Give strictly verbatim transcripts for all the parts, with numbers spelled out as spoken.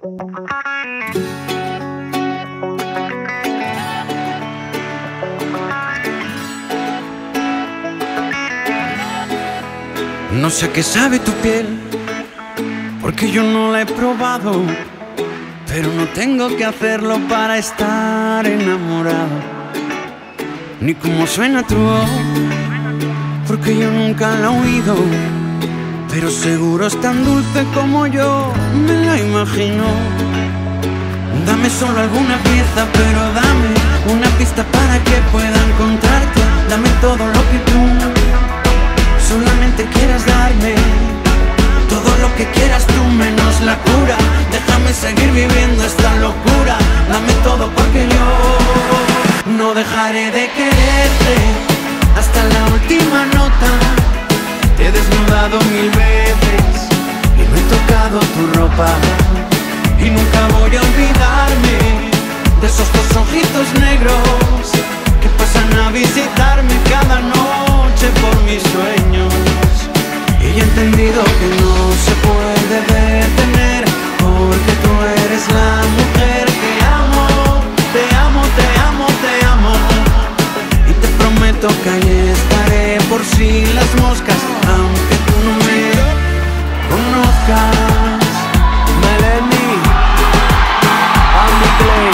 No sé qué sabe tu piel, porque yo no la he probado, pero no tengo que hacerlo para estar enamorado. Ni cómo suena tu voz, porque yo nunca la he oído, pero seguro es tan dulce como yo me la imagino. Dame solo alguna pieza, pero dame una pista para que pueda encontrarte. Dame todo lo que tú solamente quieras darme, todo lo que quieras tú menos la cura. Déjame seguir viviendo esta locura. Dame todo porque yo no dejaré de quererte hasta la última nota. Te he desnudado mil veces y no he tocado tu ropa, y nunca voy a olvidarme de esos dos ojitos negros que pasan a visitarme cada noche por mis sueños. Y he entendido que no se puede detener, porque tú eres la mujer que amo. Te amo, te amo, te amo, y te prometo que ahí estaré por si las moscas, aunque tú no me conozcas. Melanie, Andy Clay,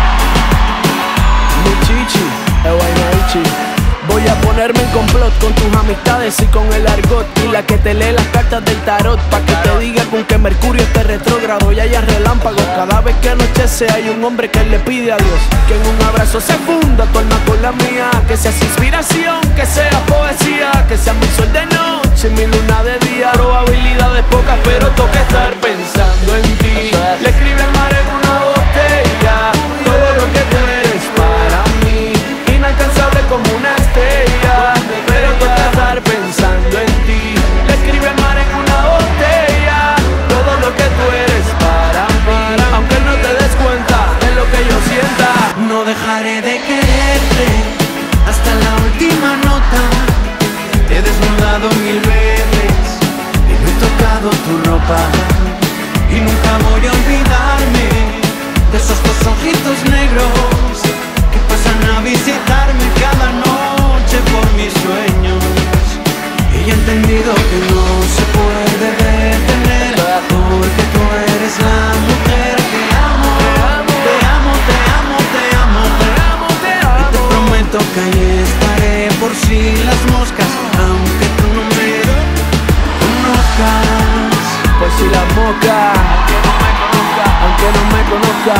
mi chichi, Ewainaichi. Voy a ponerme en complot con tus amistades y con el argot, y la que te lee las cartas del tarot, pa' que te diga con que Mercurio esté retrógrado y haya relámpagos. Cada vez que anochece hay un hombre que le pide a Dios que en un abrazo se funda tu alma con la mía, que seas inspiración, que sea poesía, que sea mi sol de noche, mi luna de día. Probabilidades pocas, pero toca estar pensando en ti. Le escribe al mar en una botella todo lo que tú eres para mí, inalcanzable como una estrella, pero toca estar pensando en ti. Le escribe al mar en una botella todo lo que tú eres para mí, aunque no te des cuenta de lo que yo sienta. No dejaré de quererte hasta la última nota. Te he desnudado mil veces y no he tocado tu ropa, y nunca voy a olvidarme de esos dos ojitos negros que pasan a visitarme cada noche por mis sueños. Y he entendido que no se puede detener, porque tú eres la mujer que amo. Te amo, te amo, te amo, te amo, te amo, y te prometo que ahí estaré por si las moscas, aunque tú no me conozcas. Pues si la mosca, aunque no me conozca,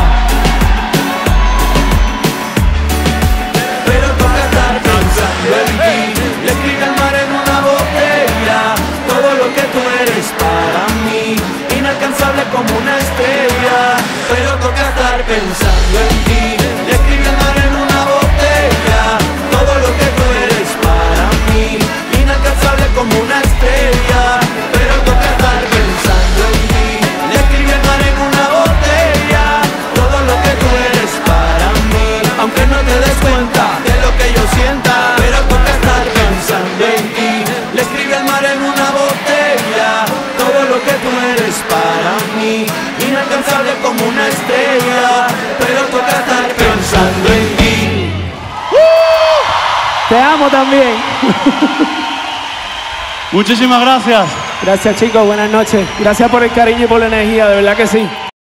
pero toca estar pensando en ti. Le escribe al mar en una botella todo lo que tú eres para mí, inalcanzable como una estrella, pero toca estar pensando en ti. Le escribe al mar en una botella todo lo que tú eres para mí, inalcanzable como una estrella, pero toca estar pensando en ti. Le escribe al mar en una botella todo lo que tú eres para mí, aunque no te des cuenta de lo que yo sienta, pero toca estar pensando en ti. Le escribe al mar en una botella todo lo que tú eres para mí, inalcanzable como una estrella, pero toca estar pensando en ti. te amo también. Muchísimas gracias. Gracias chicos, buenas noches. Gracias por el cariño y por la energía, de verdad que sí.